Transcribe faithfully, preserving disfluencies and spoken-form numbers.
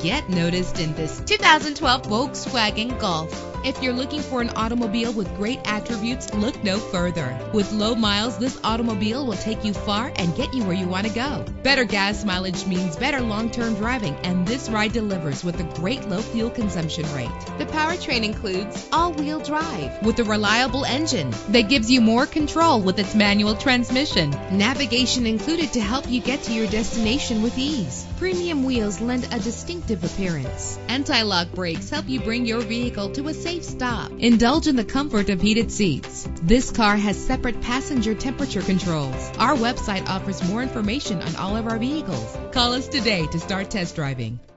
Get noticed in this two thousand twelve Volkswagen Golf. If you're looking for an automobile with great attributes, look no further. With low miles, this automobile will take you far and get you where you want to go. Better gas mileage means better long-term driving, and this ride delivers with a great low fuel consumption rate. The powertrain includes all-wheel drive with a reliable engine that gives you more control with its manual transmission. Navigation included to help you get to your destination with ease. Premium wheels lend a distinctive appearance. Anti-lock brakes help you bring your vehicle to a safe stop. Indulge in the comfort of heated seats. This car has separate passenger temperature controls. Our website offers more information on all of our vehicles. Call us today to start test driving.